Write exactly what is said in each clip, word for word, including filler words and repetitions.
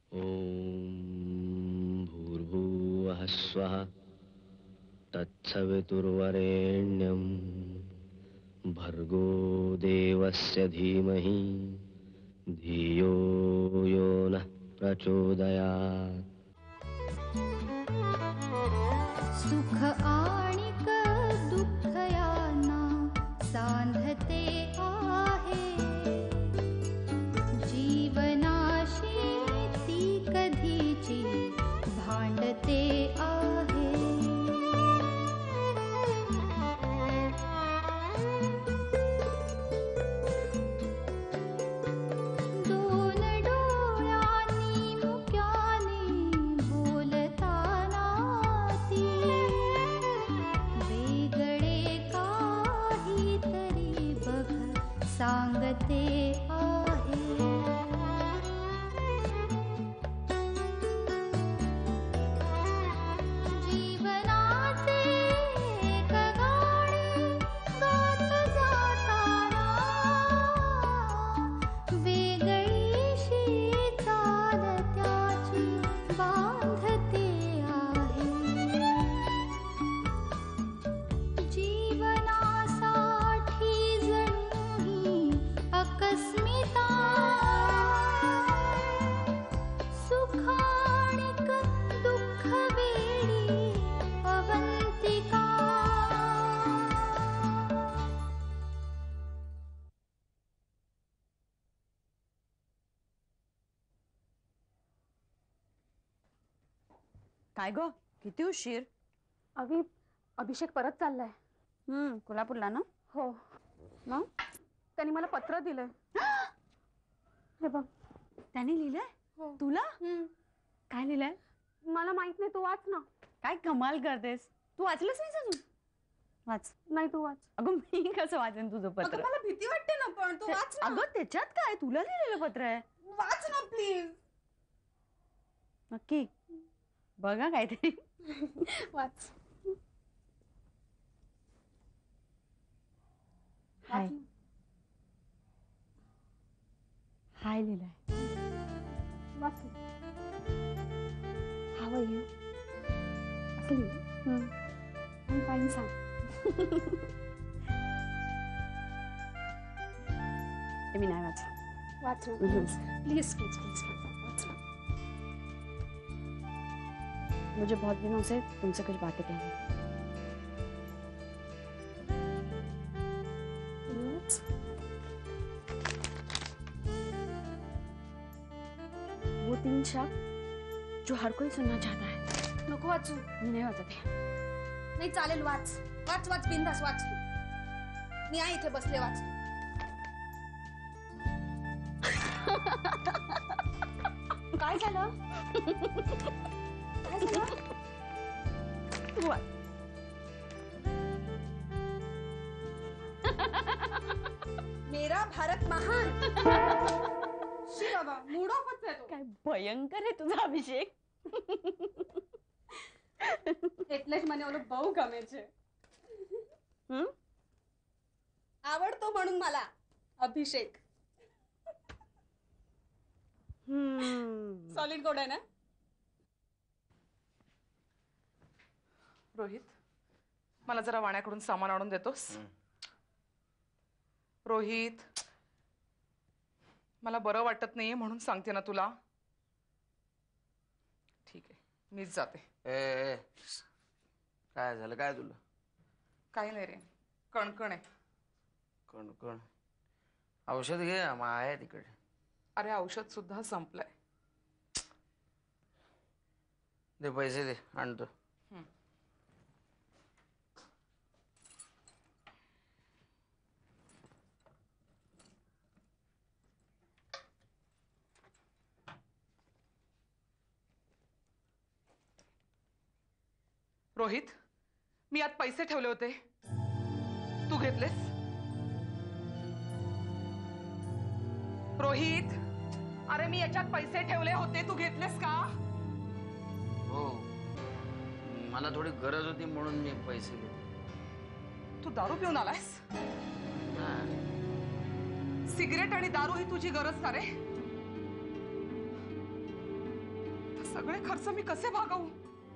ओम भूर्भुवः स्वः तत्सवितुर्वरेण्यं भर्गो देवस्य धीमहि धियो यो नः प्रचोदयात्. सुख आणिक दुःख यांना सांधते आहे, जीवनाशी ती कधीची भांडते आहे. दोन डोळ्यांनी मुक्याने बोलताना ती वेगळे काहीतरी बघ सांगते आहे. जीवनाचे एक गाणे गात जाताना वेगळीशी चाल त्याची बांधते आहे. जीवनासाठी जणू ही अकस्मिता, सुखाणिक दुःख वेडी अवंतिका. काय ग, किती उशीर? अवी, अभिषेक परत चाललाय. हम्म, कोल्हापूरला ना? हो. मग त्यांनी मला पत्र दिलंय. हे बघ. त्याने लिहिलंय हो. तुला? काय लिहिलंय? मला माहित नाही, तू वाच ना. काय कमाल करतेस, तू वाचलंच नाही अजून? वाच. नाही, तू वाच. अगं मी कसं वाचेन तुझं पत्र? मला भीती वाटते ना, पण तू वाच ना. अगं त्याच्यात काय, तुला लिहिलेलं पत्र आहे. वाच ना प्लीज. नक्की बघा काहीतरी. वाच. हाय. हाय लिहिलंय. वाच. How are you? असली फाईन सांग. मी नाही वाच. वाच ना please please please please watch ना. मुझे बहुत दिनों से तुमसे कुछ बातें कहनी. वो तीन शब्द जो हर कोई सुनना चाहता है. नको वाचू. मी नाही वाचत आहे. नाही चालेल, वाच वाच वाच बिंदास वाच. मी आहे इथे बसले, वाच. काय झालं? काय झालं? वाच. मेरा भारत महान. शी बाबा, मूड ऑफच आहे तो. काय भयंकर आहे तुझा अभिषेक. એટલેજ મને ઓલો બહુ ગમે છે. हम्म, आवडतो म्हणून मला अभिषेक. हम्म. सॉलिड कोड आहे ना? रोहित, मला जरा वाण्याकडून सामान आणून देतोस? रोहित, मला बरं वाटत नाहीये म्हणून सांगते ना तुला. ठीक आहे, मीच जाते. ए, काय झालं? काय तुला? काही नाही रे, कणकण आहे. कणकण? औषध घे, आहे तिकडे. अरे औषध सुद्धा संपलंय. दे पैसे, दे आणतो. रोहित, मी आत पैसे ठेवले होते, तू घेतलेस? रोहित, अरे मी याच्यात पैसे ठेवले होते, तू घेतलेस का? हो, मला थोडी गरज होती म्हणून मी पैसे घेतले. तू दारू पिऊन आलायस? सिगरेट आणि दारू ही तुझी गरज का रे? सगळे खर्च मी कसे भागवू?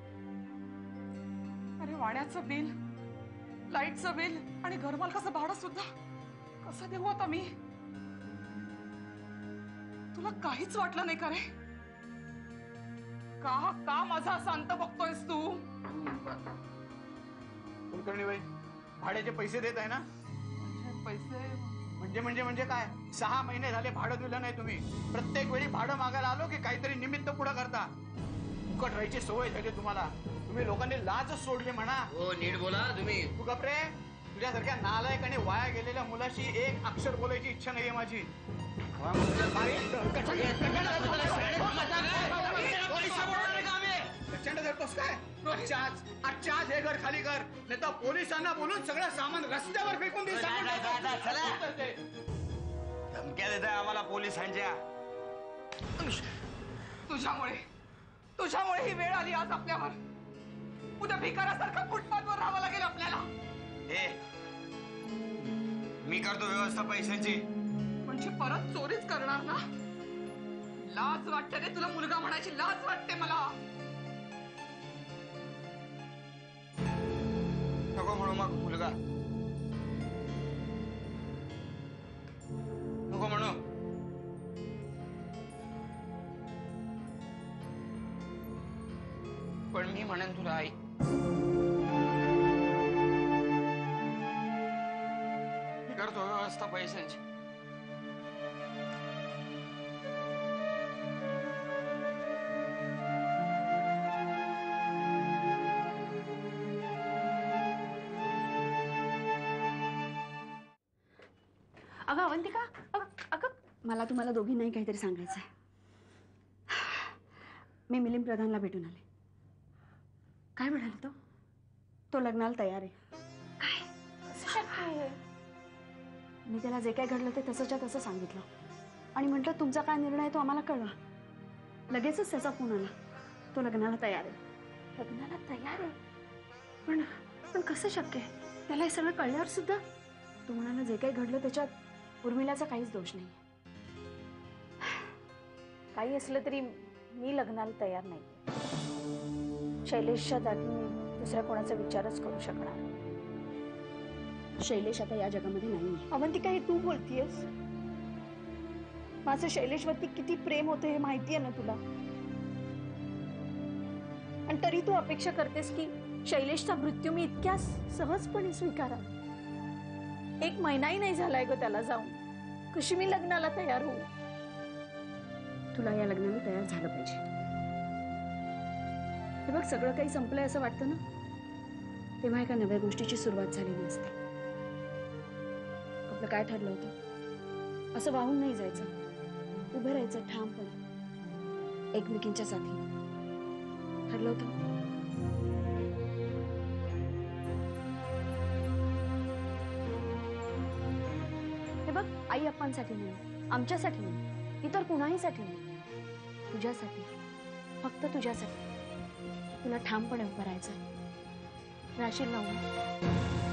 अरे वाण्याचं बिल, लाईटचं बिल आणि घरमालकाचं भाडं सुद्धा कसं देऊ आता मी? तुला काहीच वाटलं नाही का रे? का का माझा असा अंत बघतोयस तू? कुलकर्णी बाई, भाड्याचे पैसे देत आहे ना? म्हणजे पैसे म्हणजे म्हणजे म्हणजे काय? सहा महिने झाले भाडं दिलं नाही तुम्ही. प्रत्येक वेळी भाडं मागायला आलो की काहीतरी निमित्त पुढं करता. फुकट राहायची सवय झाली तुम्हाला. तुम्ही लोकांनी लाजच सोडली म्हणा. हो नीट बोला तुम्ही. तू गप्रे. तुझ्यासारख्या नालायक आणि वाया गेलेल्या मुलाशी एक अक्षर बोलायची इच्छा नाहीये माझी. प्रचंड धरतोस काय? आजच्याच आजच्याच हे घर खाली कर, नाही तर पोलिसांना बोलून सगळं सामान रस्त्यावर फेकून दे. धमक्या देत आहे आम्हाला पोलिसांच्या. तुझ्यामुळे तुझ्यामुळे ही वेळ आली आज आपल्यावर. उद्या भिकारासारखा फुटपाथवर राहावं लागेल आपल्याला. ए मी करतो व्यवस्था पैशांची. म्हणजे परत चोरीच करणार ना? लाज वाटते रे तुला? मुलगा म्हणायची लाज वाटते मला. नको म्हणू मग मुलगा. नको म्हणू. पण मी म्हणेन तुला आई. मी करतो व्यवस्था पैशांची. अगं अवंतिका, अगं अगं मला तुम्हाला दोघींनाही काहीतरी सांगायचं आहे. मी मिलिंद प्रधानला भेटून आले. काय म्हणाला तो? तो लग्नाला तयार आहे. काय? कसं शक्य आहे? मी त्याला जे काय घडलं ते तसंच्या तसं सांगितलं आणि म्हटलं तुमचा काय निर्णय तो आम्हाला कळवा. लगेचच त्याचा फोन आला. तो लग्नाला तयार आहे. लग्नाला तयार आहे? पण पण कसं शक्य आहे? त्याला हे सगळं कळल्यावर सुद्धा? तो म्हणाला जे काही घडलं त्याच्यात उर्मिलाचा काहीच दोष नाही. काही असलं तरी मी लग्नाला तयार नाही. शैलेशच्या जागी मी दुसऱ्या कोणाचा विचारच करू शकणार. शैलेश आता या जगामध्ये नाही. अवंतिका, हे तू बोलतीयस? माझं शैलेशवरती किती प्रेम होतं हे माहिती आहे ना तुला? आणि तरी तू अपेक्षा करतेस की शैलेशचा मृत्यू मी इतक्या सहजपणे स्वीकारा. एक महिनाही नाही झालाय ग त्याला जाऊन. कशी मी लग्नाला तयार होऊ? तुला या लग्नाला तयार झालं पाहिजे. हे बघ, सगळं काही संपलंय असं वाटतं ना, तेव्हा एका नव्या गोष्टीची सुरुवात झालेली असते. आपलं काय ठरलं होतं? असं वाहून नाही जायचं, उभं राहायचं ठामपणे एकमेकींच्या साथी. ठरलं होतं. हे बघ, आई अप्पांसाठी नाही, आमच्यासाठी नाही, इतर कुणाहीसाठी नाही, तुझ्यासाठी, फक्त तुझ्यासाठी. तुला ठामपणे उभं राहायचं. राशील लावून.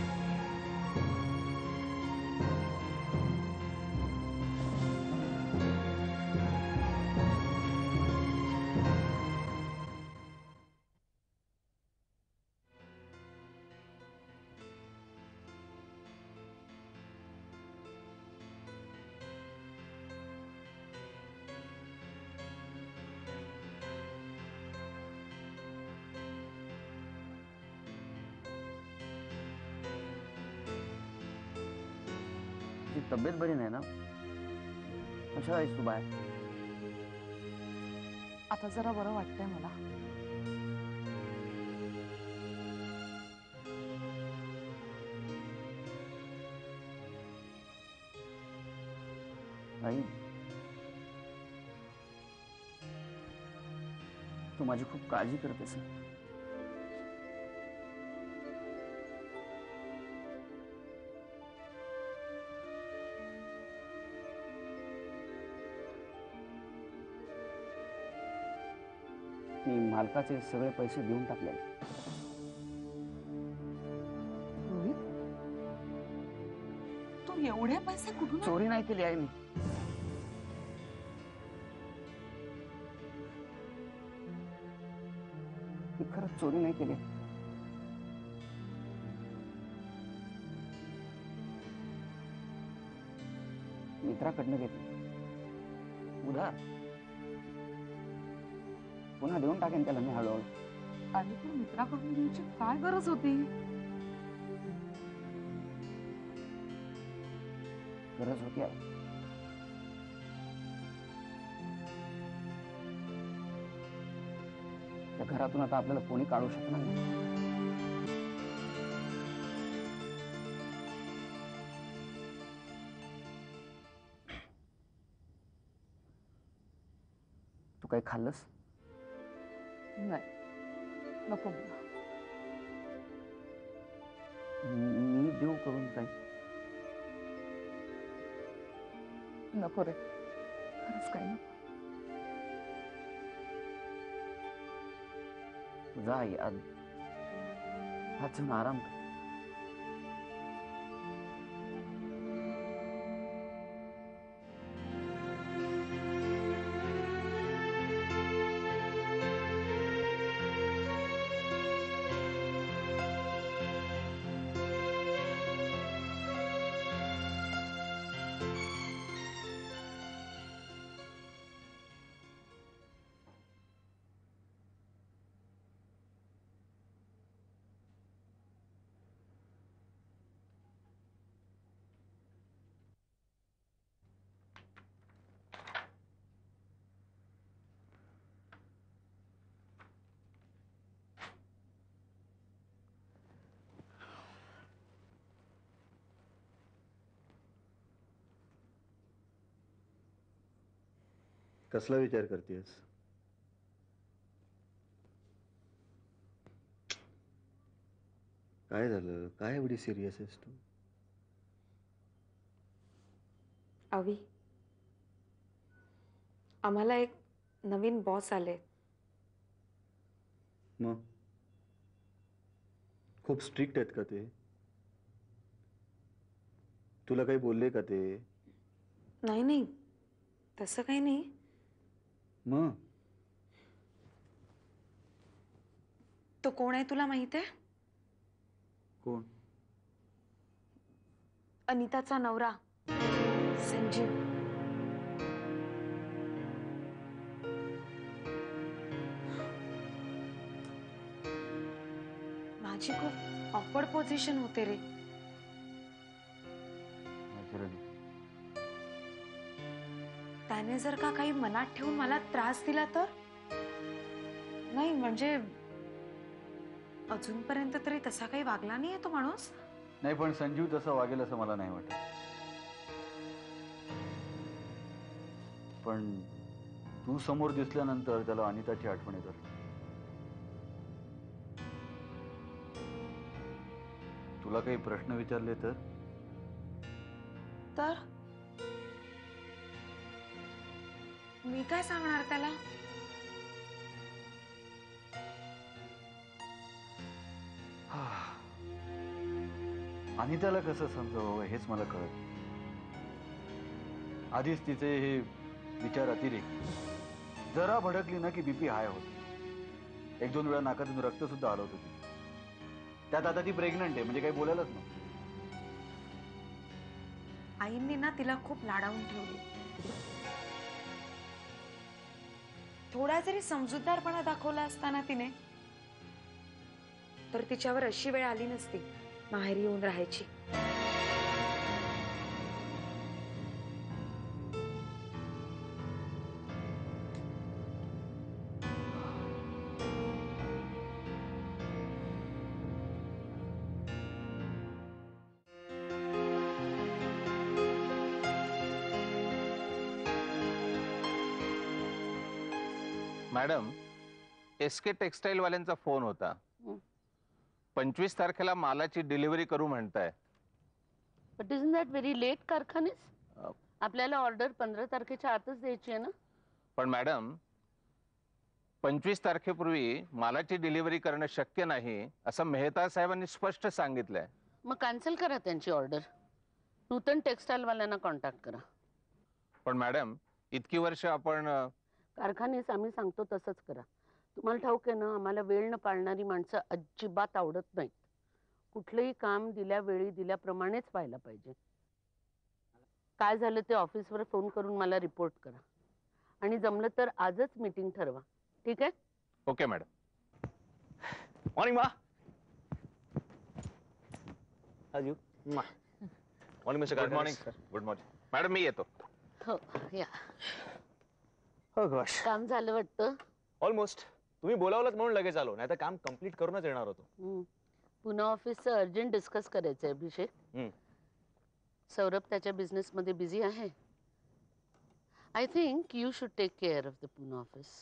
तब्येत बरी नाही ना? कशा आहेस तू बाहेर? आता जरा बरं वाटतंय मला. आई, तू माझी खूप काळजी करतेस. मी मालकाचे सगळे पैसे देऊन टाकले. रोहित, तू एवढे पैसे कुठून? चोरी नाही केली आहे मी. मी खरंच चोरी नाही केली. मित्राकडनं घेतली उधार. पुन्हा देऊन टाकेन त्याला मी हळूहळू. आणि तू मित्राकडून घ्यायची काय गरज होती? गरज होती आहे. त्या घरातून आता आपल्याला कोणी काढू शकणार नाही. तू काही खाल्लंस? नाही, नको मला. मी देऊ करून काही? नको रे, खरंच काही नको. जा आई, आज आज जाऊन आराम कर. कसला विचार करतेस? काय झालं? काय एवढी सिरियस आहेस तू? अवी, आम्हाला एक नवीन बॉस आले. मग खूप स्ट्रिक्ट आहेत का ते? तुला काही बोलले का ते? नाही नाही, तसं काही नाही. मग तो कोण आहे तुला माहित आहे? कोण? अनिताचा नवरा संजीव. माझी खूप ऑकवर्ड पोझिशन होते रे. त्याने जर का काही मनात ठेवून मला त्रास दिला तर? नाही म्हणजे अजूनपर्यंत तरी तसा काही वागला नाहीये तो माणूस. नाही, पण संजीव तसं वागेल असं मला नाही वाटत. पण तू समोर दिसल्यानंतर त्याला अनिताची आठवण येत असते. तुला काही प्रश्न विचारले तर? तर मी काय सांगणार त्याला? अनिताला कसं समजावं हेच मला कळत. आधीच तिचे हे विचार अतिरेक. जरा भडकली ना की बीपी हाय होते. एक दोन वेळा नाकातून रक्त सुद्धा हलवत होती. त्यात आता ती प्रेग्नंट आहे, म्हणजे काही बोलायलाच नको. आईंनी ना तिला खूप लाडावून ठेवली. थोडा जरी समजूतदारपणा दाखवला असताना तिने, तर तिच्यावर अशी वेळ आली नसती माहेरी येऊन राहायची. मॅडम, एसके टेक्सटाईल वाल्यांचा फोन होता. पंचवीस तारखेला मालाची डिलिव्हरी करू म्हणताय. But isn't that very late कारखानेस? आपल्याला ऑर्डर पंधरा तारखेच्या आतच द्यायची आहे ना. पण मॅडम, पंचवीस तारखेपूर्वी मालाची डिलिव्हरी करणं शक्य नाही असं मेहता साहेबांनी स्पष्ट सांगितलंय. मग कॅन्सल करा त्यांची ऑर्डर. नूतन टेक्सटाईल वाल्यांना कॉन्टॅक्ट करा. पण मॅडम, इतकी वर्ष आपण कारखानेस आम्ही सांगतो तसंच करा. तुम्हाला ठाऊक आहे ना, आम्हाला वेळ न पाळणारी माणसं अजिबात आवडत नाहीत. कुठलंही काम दिल्या वेळी दिल्याप्रमाणेच व्हायला पाहिजे. काय झालं ते ऑफिसवर फोन करून मला रिपोर्ट करा आणि जमलं तर आजच मीटिंग ठरवा. ठीक आहे? Okay madam. मॉर्निंग मा. आज you morning mister good morning sir. Good morning madam. मी येतो. हो या. हो गोश. काम झालं वाटतं. ऑलमोस्ट. तुम्ही बोलावलंच म्हणून लगेच आलो, नाही तर काम कम्प्लीट करूनच येणार होतो. पुन्हा ऑफिसचं अर्जंट डिस्कस करायचं आहे अभिषेक. सौरभ त्याच्या बिझनेस मध्ये बिझी आहे. I think you should take care of the Pune office.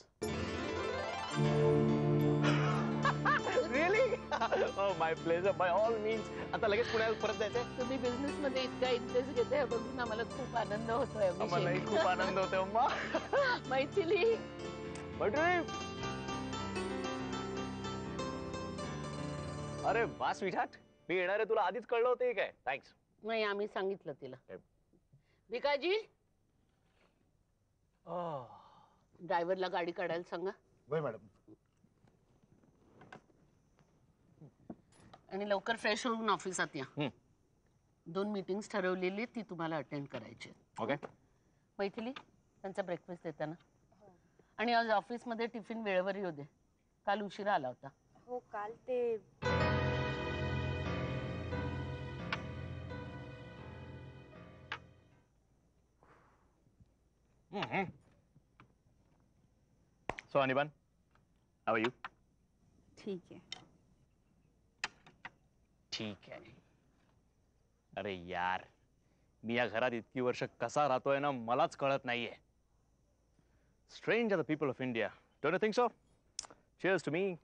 Really? Oh my pleasure, by all means. आता लगेच पुण्याला परत जायचंय. तुम्ही बिझनेस मध्ये इतका इंटरेस्ट घेताय बघून आम्हाला खूप आनंद होतोय. आम्हालाही खूप आनंद होतोय अम्मा. मैथिली. मैथिली. अरे वा स्वीटहार्ट, मी येणार आहे तुला आधीच कळलं होतं काय? थँक्स. नाही, आम्ही सांगितलं तिला. भिकाजी, ड्रायव्हरला गाडी काढायला सांगा. होय मॅडम. आणि लवकर फ्रेश होऊन ऑफिसात या. दोन मीटिंग्स ठरवलेली ती तुम्हाला अटेंड करायची. ओके. मैथिली, त्यांचा ब्रेकफास्ट देताना. आणि आज ऑफिसमध्ये टिफिन वेळेवर येऊ दे. काल उशिरा आला होता. हो, काल ते so Anirban, how are you? ठीक आहे. ठीक आहे. अरे यार, मी या घरात इतकी वर्ष कसा राहतोय ना मलाच कळत नाहीये. Strange are the people of India. Don't you think so? Cheers to me.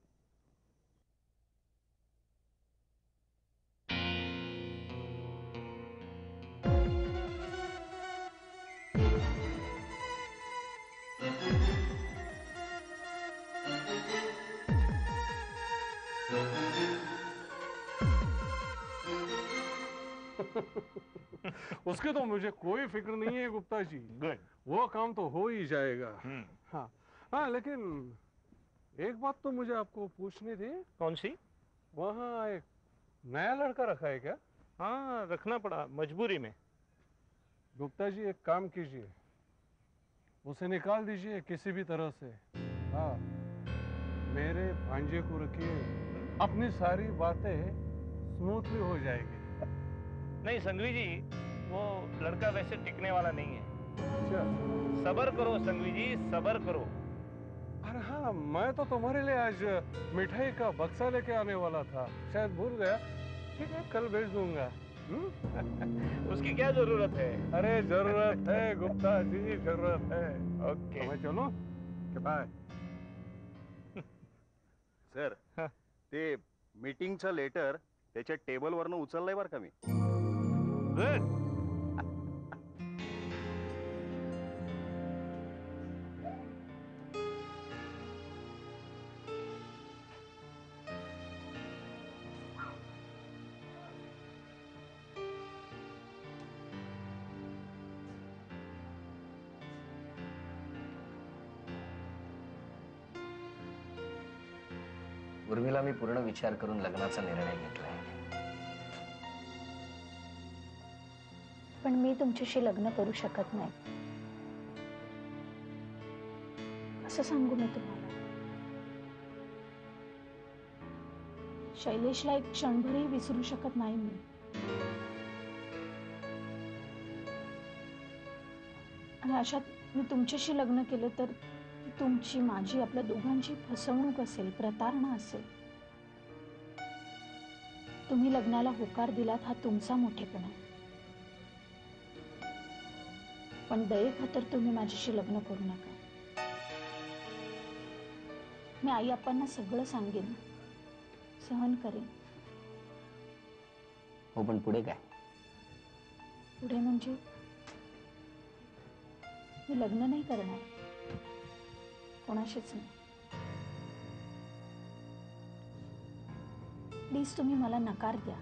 उसके तो मुझे कोई फिक्र नहीं है गुप्ता जी. गुड. वो काम तो हो ही जाएगा. हाँ हाँ, लेकिन एक बात तो मुझे आपको पूछनी थी. कौन सी? वहाँ एक नया लड़का रखा है क्या? हाँ, रखना पड़ा मजबूरी में. गुप्ता जी, एक काम कीजिए, उसे निकाल दीजिए किसी भी तरह से. हाँ, मेरे भांजे को रखिए, अपनी सारी बातें स्मूथली हो जाएगी. नहीं संघवी जी, वो लड़का वैसे टिकने वाला नहीं है. अच्छा. सबर करो संघवी जी, सबर करो. अरे हाँ, मैं तो तुम्हारे लिए आज मिठाई का बक्सा लेके आने वाला था, शायद भूल गया. ठीक है, कल भेज दूंगा. उसकी क्या जरूरत है? अरे जरूरत है गुप्ता जी, जरूरत है. ओके. मैं चलो. बाय. सर, ते मीटिंगचं लेटर त्याच्या टेबलवरनं उचललंय बरं का मी. गुड. उर्मिला, मी पूर्ण विचार करून लग्नाचा निर्णय घेतलाय. पण मी तुमच्याशी लग्न करू शकत नाही. कसं सांगू मी तुम्हाला? शैलेशला एक क्षणभरही विसरू शकत नाही मी. आणि अशात मी तुमच्याशी लग्न केलं तर तुमची, माझी, आपल्या दोघांची फसवणूक असेल, प्रतारणा असेल. तुम्ही लग्नाला होकार दिलात हा तुमचा मोठेपणा, पण दये खातर तुम्ही माझ्याशी लग्न करू नका. मी आई अप्पांना सगळं सांगेन, सहन करेन. हो, पण पुढे काय? पुढे म्हणजे मी लग्न नाही करणार, कोणाशीच नाही. प्लीज तुम्ही मला नकार द्या.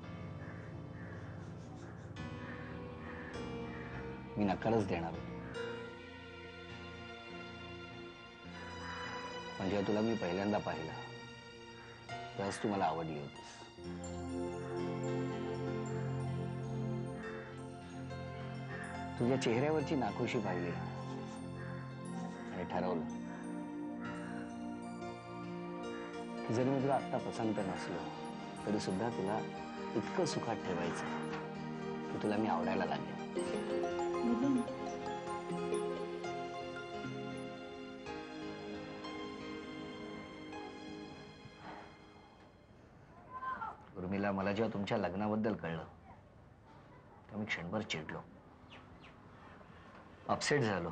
मी नकारच देणार. म्हणजे तुला मी पहिल्यांदा पाहिलं तेव्हाच तू मला आवडली होतीस. तुझ्या चेहऱ्यावरची नाखुशी पाहिली आणि ठरवलं की जरी मी तुला आत्ता पसंत नसलो तरी सुद्धा तुला इतकं सुखात ठेवायचं की तुला मी आवडायला लागेल. उर्मिला, मला जेव्हा तुमच्या लग्नाबद्दल कळलं तेव्हा मी क्षणभर चिडलो, अपसेट झालो.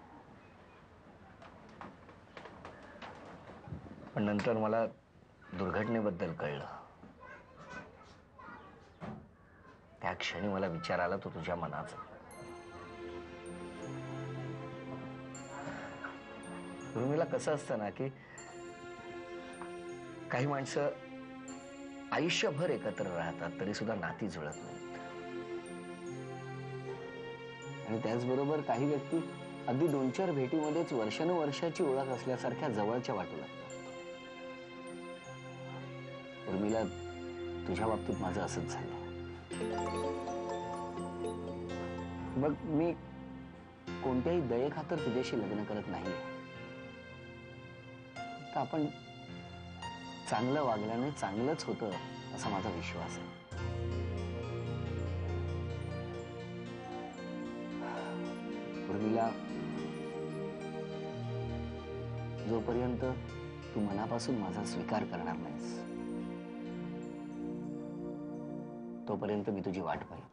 पण नंतर मला दुर्घटनेबद्दल कळलं. त्या क्षणी मला विचार आला तो तुझ्या मनाचा. उर्मिला, कसं असतं ना की काही माणसं आयुष्यभर एकत्र राहतात तरी सुद्धा नाती जुळत नाहीत. आणि त्याचबरोबर काही व्यक्ती अगदी दोन चार भेटीमध्येच वर्षानुवर्षाची ओळख असल्यासारख्या जवळच्या वाटू लागतात. उर्मिला, तुझ्या बाबतीत माझं असंच झालं. मग मी कोणत्याही दयेखातर तुझ्याशी लग्न करत नाहीये. तर आपण चांगलं वागल्याने चांगलंच होतं असा माझा विश्वास आहे. उर्मिला, जोपर्यंत तू मनापासून माझा स्वीकार करणार नाहीस तोपर्यंत मी तुझी वाट पाहिन.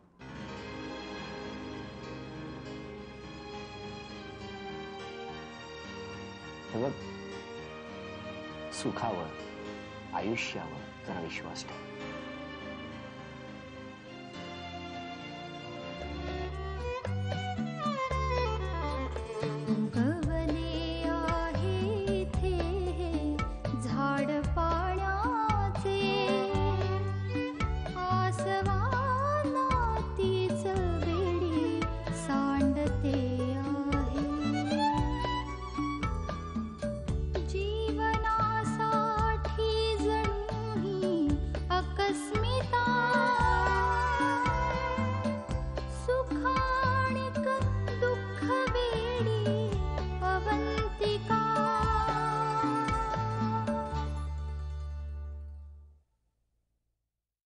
हे बघ, सुखावर, आयुष्यावर जरा विश्वास ठेव. ओंकार